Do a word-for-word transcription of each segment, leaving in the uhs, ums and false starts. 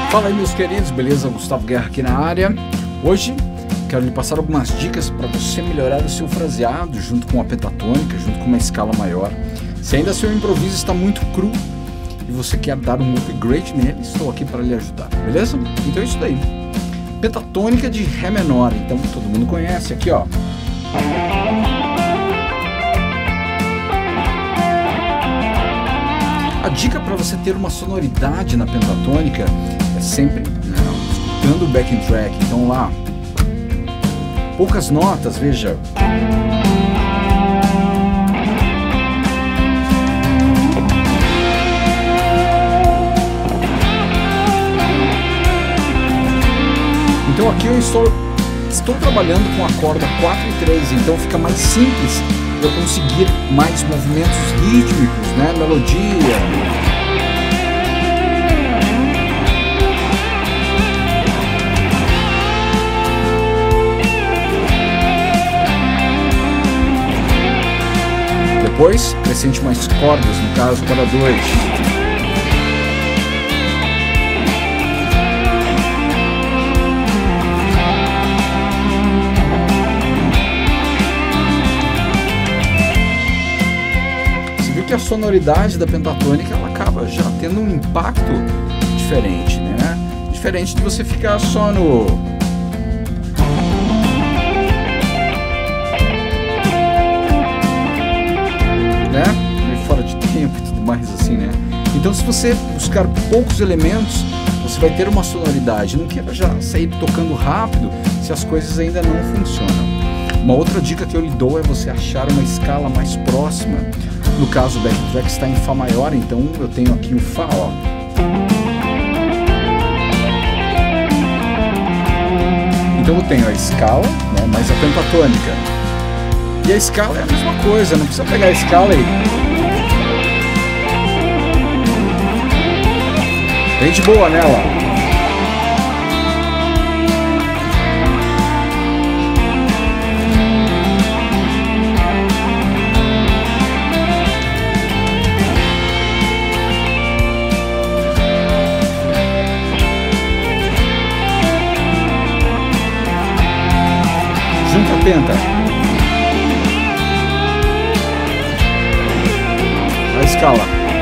Fala aí, meus queridos, beleza? Gustavo Guerra aqui na área. Hoje quero lhe passar algumas dicas para você melhorar o seu fraseado junto com a pentatônica, junto com uma escala maior. Se ainda seu improviso está muito cru e você quer dar um upgrade nele, estou aqui para lhe ajudar, beleza? Então é isso daí. Pentatônica de Ré menor, então todo mundo conhece aqui, ó. A dica para você ter uma sonoridade na pentatônica é sempre, né, escutando o backing track. Então lá, poucas notas, veja. Então aqui eu estou, estou trabalhando com a corda quatro e três, então fica mais simples eu conseguir mais movimentos rítmicos, né, melodia. Depois, acrescente mais cordas, no caso para dois. Que a sonoridade da pentatônica ela acaba já tendo um impacto diferente, né? Diferente de você ficar só no né? Meio fora de tempo e tudo mais assim, né? Então, se você buscar poucos elementos, você vai ter uma sonoridade. Não queira já sair tocando rápido se as coisas ainda não funcionam. Uma outra dica que eu lhe dou é você achar uma escala mais próxima. No caso, o backtrack está em Fá maior, então eu tenho aqui o Fá, ó. Então eu tenho a escala, né, mais a pentatônica. E a escala é a mesma coisa, não precisa pegar a escala e... Vem de boa nela. Junta a penta. A escala.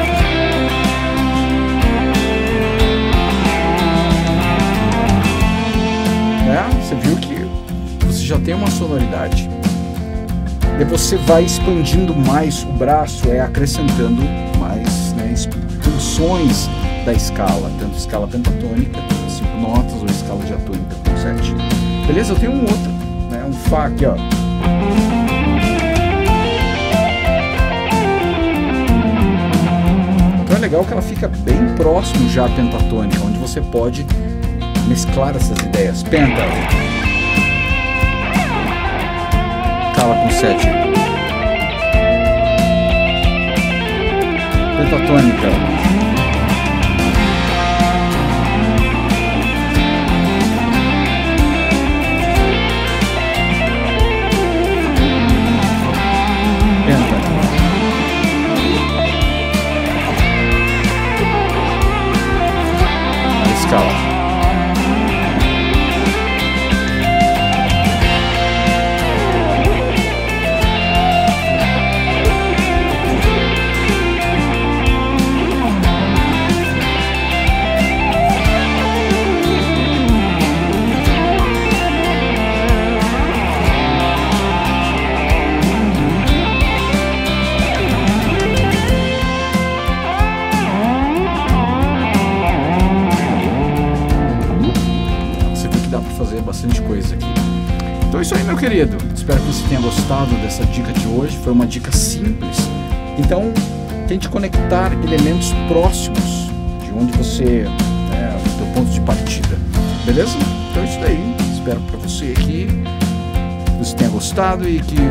É, você viu que você já tem uma sonoridade. E você vai expandindo mais o braço, é acrescentando mais, né, funções da escala, tanto escala pentatônica, cinco notas, ou escala diatônica com sete. Beleza? Eu tenho um outro. Um Fá aqui, ó. Então é legal que ela fica bem próximo já à pentatônica, onde você pode mesclar essas ideias. Penta, escala com sete, pentatônica. Escala. Fazer bastante coisa aqui. Então é isso aí, meu querido. Espero que você tenha gostado dessa dica de hoje. Foi uma dica simples. Então, tente conectar elementos próximos de onde você é o teu ponto de partida. Beleza? Então é isso daí. Espero para você aqui que você tenha gostado e que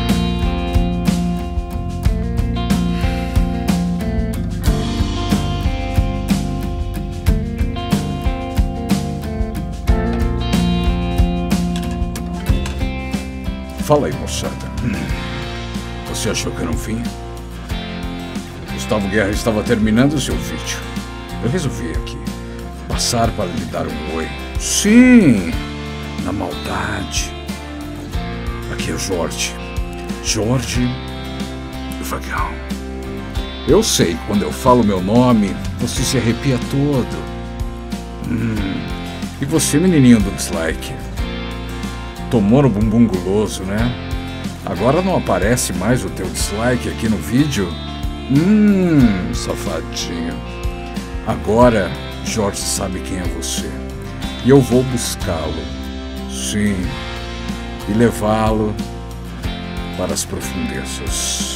Fala aí, moçada. Você achou que era um fim? Gustavo Guerra estava terminando o seu vídeo. Eu resolvi aqui passar para lhe dar um oi. Sim, na maldade. Aqui é o Jorge. Jorge Vagão. Eu sei, quando eu falo meu nome, você se arrepia todo. Hum, e você, menininho do dislike? Tomou no bumbum guloso, né? Agora não aparece mais o teu dislike aqui no vídeo? Hum, safadinho. Agora, Jorge sabe quem é você. E eu vou buscá-lo. Sim. E levá-lo para as profundezas.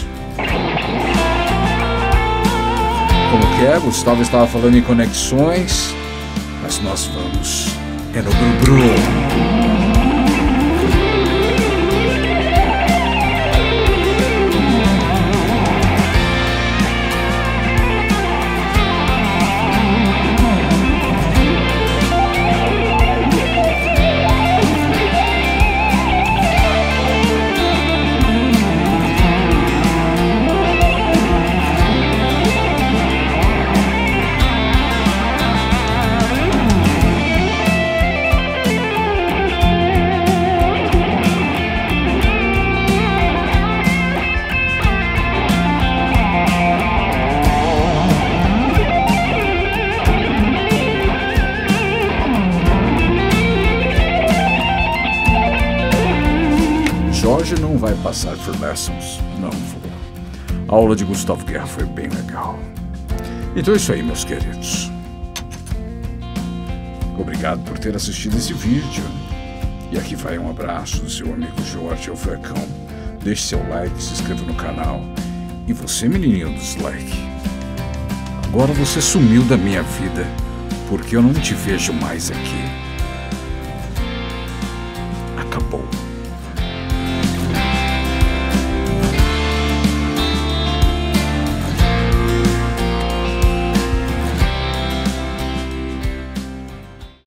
Como que é? Gustavo estava falando em conexões, mas nós vamos. É no Bru-Bru. Jorge não vai passar por lessons, não vou. A aula de Gustavo Guerra foi bem legal. Então é isso aí, meus queridos. Obrigado por ter assistido esse vídeo. E aqui vai um abraço do seu amigo Jorge Alfracão. Deixe seu like, se inscreva no canal. E você, menininho do dislike, agora você sumiu da minha vida, porque eu não te vejo mais aqui. Acabou.